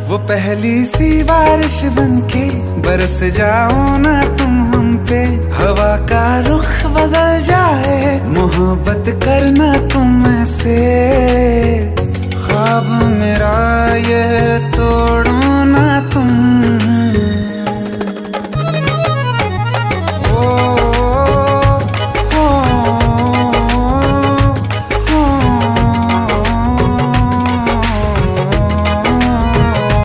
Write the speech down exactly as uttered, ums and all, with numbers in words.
वो पहली सी बारिश बनके बरस जाओ ना तुम हम पे, हवा का रुख बदल जाए, मोहब्बत करना तुम से। ख्वाब मेरा ये